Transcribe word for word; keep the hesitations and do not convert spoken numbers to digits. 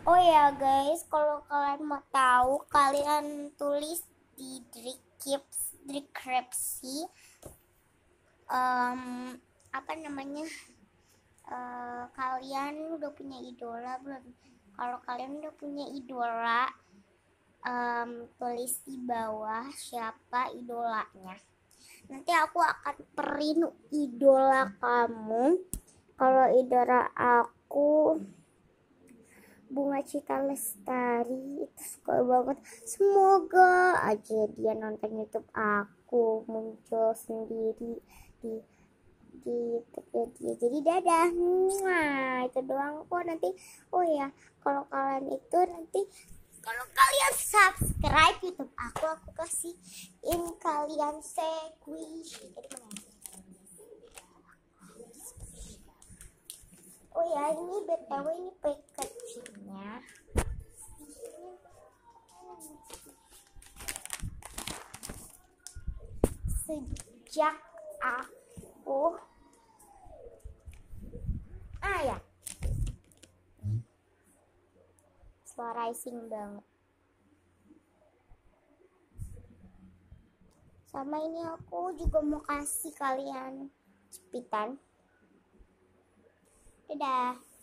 Oh ya guys, kalau kalian mau tahu, kalian tulis di deskripsi um, apa namanya, uh, kalian udah punya idola belum? Kalau kalian udah punya idola, um, tulis di bawah siapa idolanya. Nanti aku akan perin idola kamu. Kalau idola aku Bunga Citra Lestari, itu suka banget. Semoga aja dia nonton YouTube aku muncul sendiri di di YouTube dia. Jadi dadah, nah itu doang kok. Nanti oh ya, kalau kalian itu nanti kalau kalian subscribe YouTube aku, aku kasihin kalian sandwich. Oh ya, ini btw ini packagingnya. Sejak aku ah ya suara ising banget. Sama ini aku juga mau kasih kalian jepitan. Dadah.